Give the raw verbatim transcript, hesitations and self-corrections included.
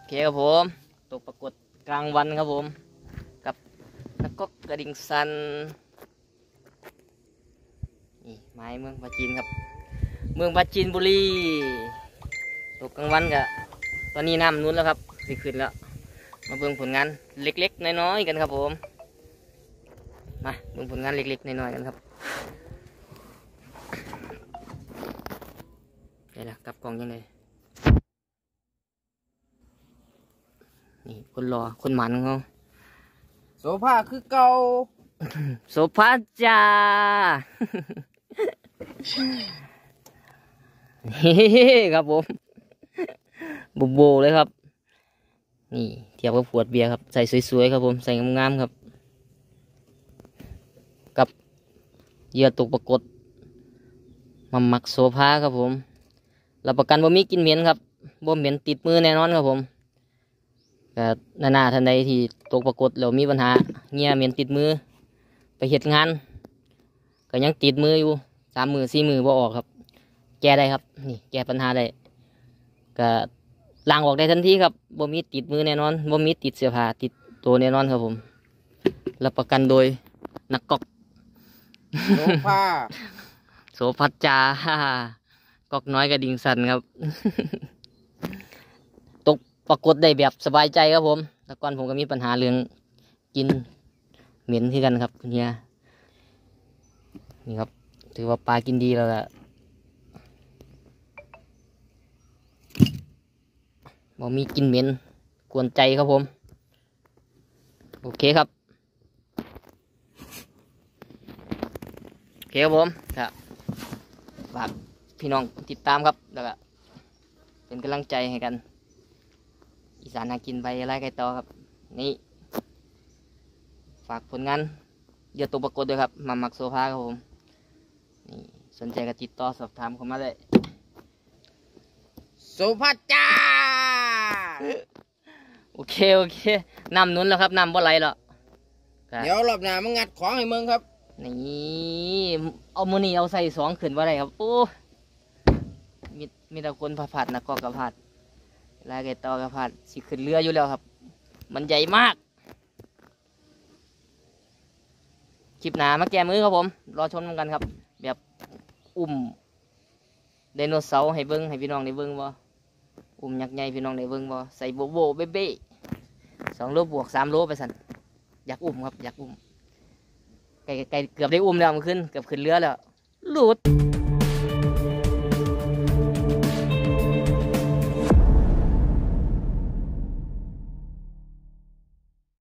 เคครับผมตกปรากฏกลางวันครับผมกับนักก๊กกระดิ่งซันนี่ไม้เมืองปราจีนครับเมืองปราจีนบุรีตกกลางวันกะตอนนี้น้ำนู้นแล้วครับสิขึ้นแล้วมาเบิ่งผลงานเล็กๆน้อยๆกันครับผมมาเบิ่งผลงานเล็กๆน้อยๆกันครับนี่แหละกับกล่องยังไงนี่คนรอคนหมันของเขาโซฟาคือเก่าโซฟาจ้า ครับผมบุบโบเลยครับนี่เทียบกับขวดเบียร์ครับใส่สวยๆครับผมใส่งามๆครับกับเหยื่อตกปรากฏมาหมักโซฟาครับผมรับประกันว่ามีกลิ่นเหม็นครับบ่เหม็นติดมือแน่นอนครับผมก็นานาท่านใดที่ตกปรากฏแล้วมีปัญหาเงี้ยเหม็นติดมือไปเหตุงานก็ยังติดมืออยู่สามมือสี่มือบ่ออกครับแก้ได้ครับนี่แก้ปัญหาได้ก็ล้างออกได้ทันทีครับบ่มีติดมือแน่นอนบ่มีติดเสื้อผ้าติดตัวแน่นอนครับผมรับประกันโดยนักก๊อกโซฟาโสภัจจาก๊อกน้อยกระดิ่งสั่นครับตกปรากฏได้แบบสบายใจครับผมแต่ก่อนผมก็มีปัญหาเรื่องกินเหม็นที่กันครับคุณเฮียนี่ครับถือว่าปลากินดีแล้วล่ะบ่มีกินเหม็นกวนใจครับผมโอเคครับโอเคครับผมครับฝากพี่น้องติดตามครับแล้วก็เป็นกำลังใจให้กันอีสานหากินไปไล่ไก่ต่อครับนี่ฝากผลงานเดี๋ยวตัวปรากฏด้วยครับมาหมักโซฟาครับผมนี่สนใจก็ติดต่อสอบถามเข้ามาได้โซฟาจ้าโอเคโอเคนำนุ้นแล้วครับนำบ่ไหลแล้วเดี๋ยวรอบหน้ามึงงัดของให้มึงครับนี่เอามือนี่เอาใส่สองขึ้นว่าไรครับโอ้มีมีแต่คนผ่าผัดนะก็กระผัดลายไก่ตอกระผัดสิขึ้นเรืออยู่แล้วครับมันใหญ่มากคลิปหนามาแก้มือครับผมรอชมกันครับแบบอุ้มไดโนเสาร์ให้เบิ้งให้พี่น้องได้เบิ้งบ่อุ้มยักษ์ใหญ่พี่น้องได้เบิ้งบ่ใส่โบโบเบ๊เบ้สองโลบวกสามโลไปสั่นอยากอุ้มครับอยากอุ้มไก่ไก่เกือบได้อุ้มแล้วมันขึ้นเกือบขึ้นเรือแล้วหลุด